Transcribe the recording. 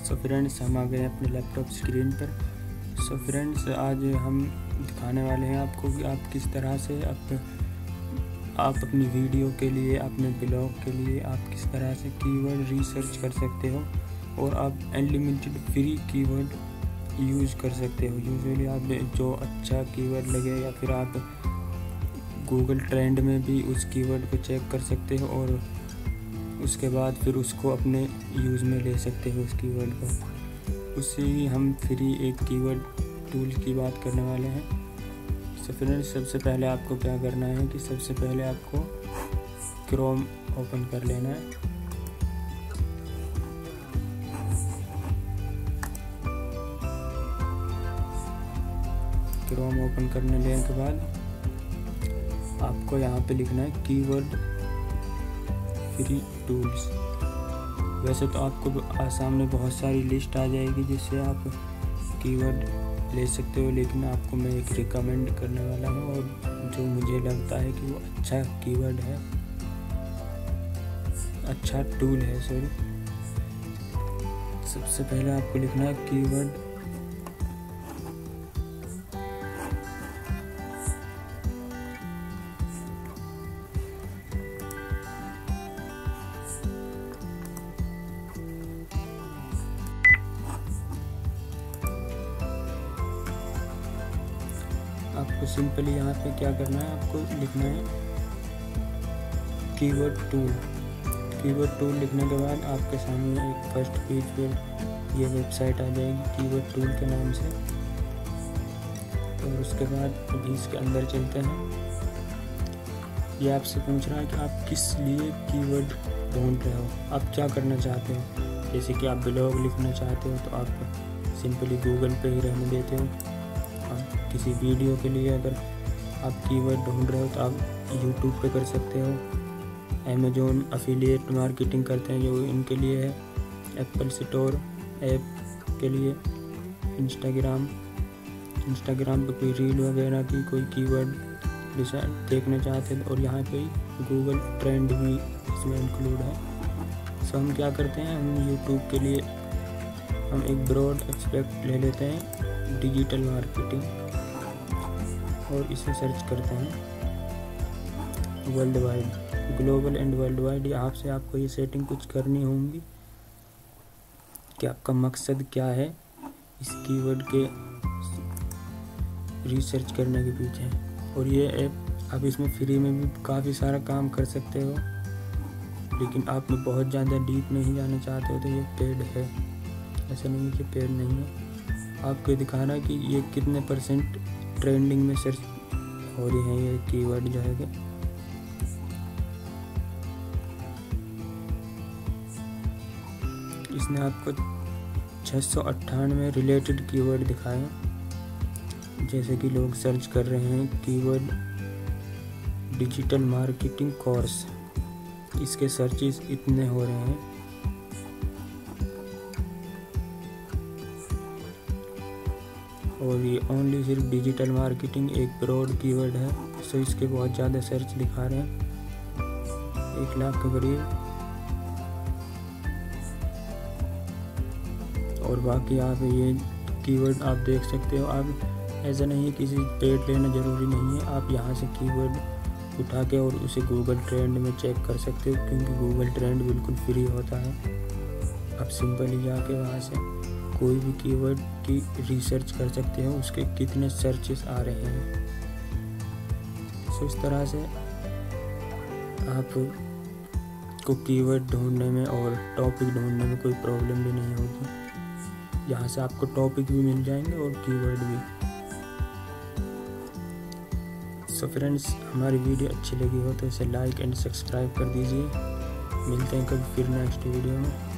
So friends, हम आ गए हैं अपने लैपटॉप स्क्रीन पर। सो फ्रेंड्स, आज हम दिखाने वाले हैं आपको कि आप किस तरह से आप अपनी वीडियो के लिए, अपने ब्लॉग के लिए आप किस तरह से कीवर्ड रिसर्च कर सकते हो और आप अनलिमिटेड फ्री कीवर्ड यूज़ कर सकते हो। यूजुअली आप जो अच्छा कीवर्ड लगे या फिर आप गूगल ट्रेंड में भी उस कीवर्ड को चेक कर सकते हो और उसके बाद फिर उसको अपने यूज़ में ले सकते हो उस कीवर्ड को। उससे ही हम फ्री एक कीवर्ड टूल की बात करने वाले हैं। सो फ्रेंड्स, सबसे पहले आपको क्या करना है कि सबसे पहले आपको क्रोम ओपन कर लेना है। क्रोम ओपन करने लेने के बाद आपको यहाँ पे लिखना है कीवर्ड फ्री टूल्स। वैसे तो आपको सामने बहुत सारी लिस्ट आ जाएगी जिससे आप कीवर्ड ले सकते हो, लेकिन आपको मैं एक रिकमेंड करने वाला हूँ और जो मुझे लगता है कि वो अच्छा कीवर्ड है, अच्छा टूल है। सबसे पहले आपको लिखना है कीवर्ड आपको सिंपली यहाँ पे क्या करना है, आपको लिखना है कीवर्ड टूल। कीवर्ड टूल लिखने के बाद आपके सामने एक फर्स्ट पेज पर ये वेबसाइट आ जाएगी कीवर्ड टूल के नाम से। और उसके बाद अभी इसके अंदर चलते हैं। ये आपसे पूछ रहा है कि आप किस लिए कीवर्ड ढूंढ रहे हो, आप क्या करना चाहते हो। जैसे कि आप ब्लॉग लिखना चाहते हो तो आप सिंपली गूगल पे ही रहने देते हो। किसी वीडियो के लिए अगर आप कीवर्ड ढूंढ रहे हो तो आप यूट्यूब पे कर सकते हो। अमेज़ॉन अफिलिएट मार्केटिंग करते हैं जो इनके लिए है। एप्पल स्टोर ऐप के लिए। इंस्टाग्राम पे कोई रील वगैरह की कोई कीवर्ड देखना चाहते हैं और यहाँ पे गूगल ट्रेंड भी इसमें इंक्लूड है। सो हम क्या करते हैं, हम यूट्यूब के लिए हम एक ब्रॉड एस्पेक्ट ले लेते हैं डिजिटल मार्केटिंग और इसे सर्च करते हैं world wide, global and world wide. यहाँ से आपको ये सेटिंग कुछ करनी होंगी कि आपका मकसद क्या है इस कीवर्ड के रिसर्च करने के पीछे। और ये ऐप आप इसमें फ्री में भी काफ़ी सारा काम कर सकते हो, लेकिन आप में बहुत ज़्यादा डीप नहीं जाना चाहते हो तो ये पेड है। ऐसा नहीं कि पेड नहीं है। आपको दिखा रहा है कि ये कितने % ट्रेंडिंग में सर्च हो रही है ये कीवर्ड जो है। इसने आपको 698 रिलेटेड कीवर्ड दिखाए, जैसे कि लोग सर्च कर रहे हैं कीवर्ड डिजिटल मार्केटिंग कोर्स। इसके सर्चेस इतने हो रहे हैं। और ये ओनली सिर्फ डिजिटल मार्केटिंग एक ब्रॉड कीवर्ड है, सो इसके बहुत ज़्यादा सर्च दिखा रहे हैं 1 लाख के करीब। और बाकी आप ये कीवर्ड आप देख सकते हो। आप ऐसा नहीं है किसी पेड लेना ज़रूरी नहीं है, आप यहाँ से कीवर्ड उठा के और उसे गूगल ट्रेंड में चेक कर सकते हो, क्योंकि गूगल ट्रेंड बिल्कुल फ्री होता है। आप सिंपली जाके वहाँ से कोई भी कीवर्ड की रिसर्च कर सकते हो, उसके कितने सर्चेस आ रहे हैं। सो इस तरह से आप को कीवर्ड ढूंढने में और टॉपिक ढूंढने में कोई प्रॉब्लम भी नहीं होगी। यहाँ से आपको टॉपिक भी मिल जाएंगे और कीवर्ड भी। सो फ्रेंड्स, हमारी वीडियो अच्छी लगी हो तो इसे लाइक एंड सब्सक्राइब कर दीजिए। मिलते हैं कभी फिर नेक्स्ट वीडियो में।